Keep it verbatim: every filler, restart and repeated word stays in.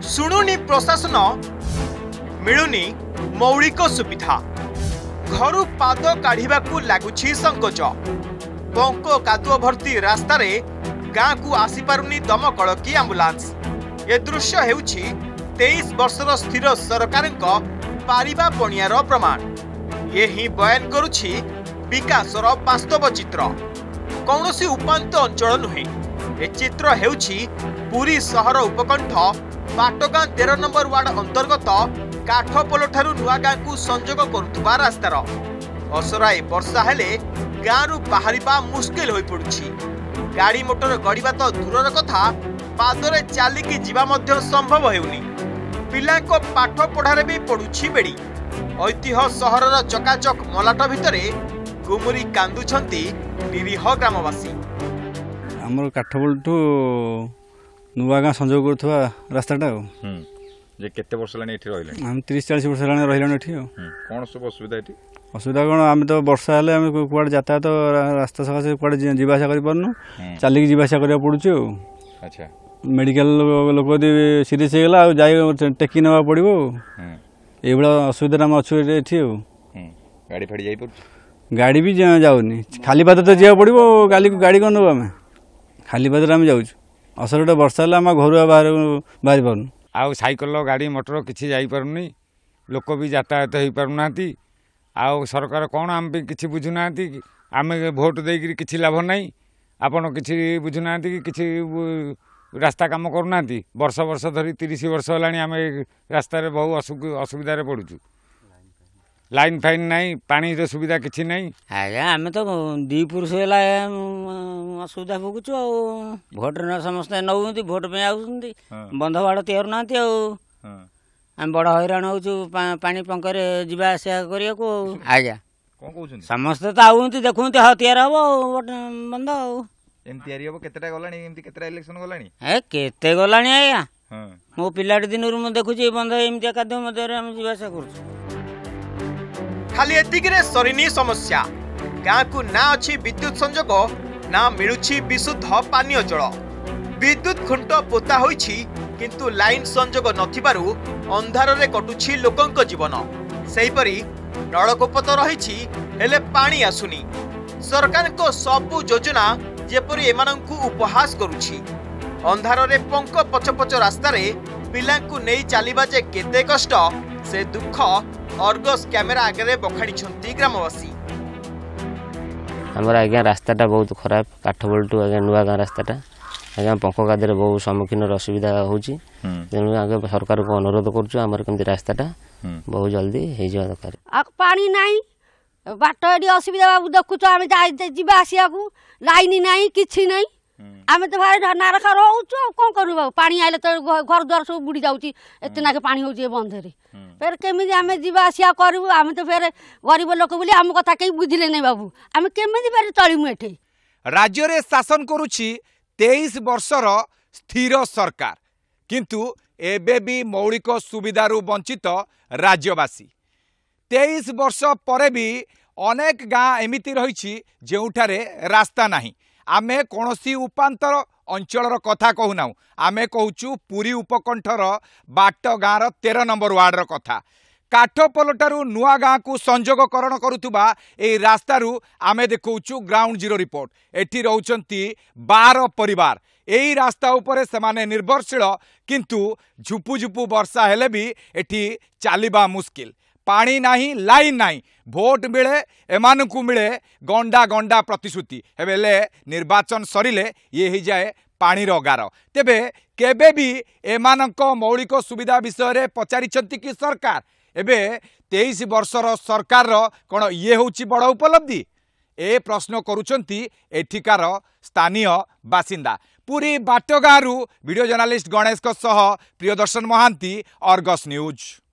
शुणुनी प्रशासन मिलुनी मौलिक सुविधा घर पाद काढ़ा लगुच संकोच पंक कादुଅ भर्ती रास्तार गाँ को आसीपारुनी दमकल की आंबुलांस। ए दृश्य हेउछि तेईस वर्षर स्थिर सरकार पारिबा पणियार प्रमाण। ये ही बयान करुछि विकासर वास्तव चित्र। कौनसी उपांत अंचल नुहे। ए चित्र हेउछि पुरी सहर उपकंठ पाटगाँ तेरह नंबर वार्ड अंतर्गत काठपोल ठारू नुआगाँ को संजोग करुवा रास्तार। असराए वर्षा हेले गाँरु बाहरिबा मुस्किल होई पड़ुछि। गाड़ी मोटर गड़िबा तो दूरर कथा पादरे चालिकी जीवा मध्य संभव हेउनी। पिलांको पाठ पढ़ारे भी पड़ुछि बेड़ी। ऐतिह्य सहरर चकाचक मलाट भितरे गुमुरी कांदुछंती निरीह ग्रामवासी। आमर काठपोल ठू नुआगाँ संजोग करुवा रास्ताटा जे केते वर्ष लानी एठी रहिलेन? हम तीस चालीस वर्ष लानी रहिलेन एठी। कोन सब असुविधा एठी? असुविधा कौन आम तो वर्षा हेले आम कुआड़े यातायात तो रास्ता सकाशे कुआड़े जीवासा कर पारनु चलिक जीवासा करा पड़ुछि। अच्छा मेडिकल लोक यदि सीरीयस होगला जाई टेकी नवा पड़ो ये असुविधा आम अच्छे एठी। गाड़ी फाड़ी जाई पड़छ? गाड़ी भी जाऊनी खाली पाद तो जा पड़ो गाली गाड़ी कौन नब आम खाली पाद आम जाऊँ। असर वर्षा हेल्ला आम घर बाहर बाहरी पारनु। आउ साइकल गाड़ी मोटर किसी जापरुनी लोक भी यातायात हो पारना। आउ सरकार कौन आम किसी बुझुना आम भोट देकर किसी लाभ नहीं। आपड़ किसी बुझुना कि किसी रास्ता काम करूना। वर्ष वर्ष धरी तीस वर्ष है आम रास्तार बहु असुविधा पड़ुचु। लाइन फाइन नहीं पानी सुविधा किसी नहीं। आज्ञा आम तो दी पुरुष है असुविधा भोगुचु। भोट न समस्ते नौ भोट पे आउंती बंध बाड़ तैयार ना आम बड़ हैरान होचु पानी पंकरे जीवा आसा करने। आज्ञा समस्ते तो आउंती देखुंती हाँ तैयार हम बंध केतेटा गलानी एमती केतेटा इलेक्शन गलानी ए केते गलानी। आज्ञा मो पिलाटी दिन मु देखुची बंध एमती खाद्य मध्य आम जीवा आसा कर। खाली एतिकिरे सरिनी समस्या। गाँ को ना अच्छी विद्युत संजोग ना मिलुछि विशुद्ध पानीय जल। विद्युत खुंट पोता होइछि किंतु लाइन संजोग नथिबारु अंधार रे कटुछि लोकंक जीवन। सेहिपरि नलकूप तो रहिछि हेले पानी आसुनी। सरकार को सबु योजना जेपरि एमानंकु उपहास करुछि। अंधार रे पंक पछपछ रास्ता रे पिलांकु नेई चालिबा जे केते कष्ट से दुख अर्गस कैमेरा आगे बखाणी ग्रामवासी। आमर आज्ञा रास्ताटा बहुत खराब। काठपोल टू आज्ञा नुआगाँ रास्ताटा आज्ञा पंक गादे बहुत सम्मुखीन असुविधा होची। तेणु आगे सरकार को अनुरोध करुछु आमर केमती रास्ताटा बहुत जल्दी हो जावा दरकार। पानी नाही बाट एडी असुविधा देखुछ। आम जावा आसिया को लाइन नाही किछि नाही। आम तो भाई नारखा रोचु कौन करूँ पानी आइले तो घर द्वार सब बुड़ी जाऊँगी एत नाके पानी हो बंधे फिर केमी आम जा आसिया करूँ। आम तो फिर गरीब लोक बोली आम कथा कहीं बुझिले नहीं बाबू आम केमी फिर चलमु एठे। राज्य रे शासन करुछि तेईस वर्षर स्थिर सरकार किंतु एबे भी मौलिक सुविधारू वंचित राज्यवासी। तेईस वर्ष पर भी अनेक गाँ एमिति रही जोठारे रास्ता नहीं। आमे कौनसी उपांतर अंचल कथा कहूना आमे कहूचु पुरी उपकंठर बाट गाँर तेरह नंबर वार्डर कथा। काठपोल ठारू नुआ गाँ को संजोगकरण करुवा ए रास्तारू आमे देखौचु ग्राउंड जीरो रिपोर्ट। एठी रहउचंती बारह परिवार। एही रास्ता उपरे सेमाने निर्भरशील किंतु झुपु झुपु वर्षा हेले भी एठी चालिबा मुस्किल। पानी नाही लाइन नाही भोट मिले एमानकु मिले गंडा गंडा प्रतिश्रुति हेले निर्वाचन सरिले ये ही जाए पानीर गार। तेबे केबे भी एमानक मौलिक सुविधा विषय रे पचारिछंती कि सरकार एबे तेईस वर्षर सरकार कौन ये होची बड़ उपलब्धि ए प्रश्न करुचंती एठिकार स्थानीय बासिंदा। पूरी बाटगाँरु वीडियो जर्नालिस्ट गणेश सह प्रियदर्शन महांती, अर्गस न्यूज।